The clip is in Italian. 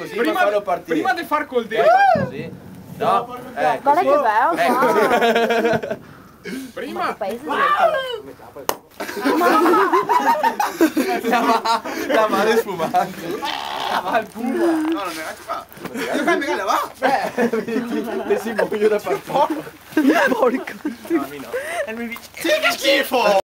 così per farlo partire. Prima di far col dedo. Così. No, Guarda che bello. Prima. la mano sfumante. No, non è qua. Io qua mi va. Te si muoio da partire. Porca. No, a me no. Sì, che schifo!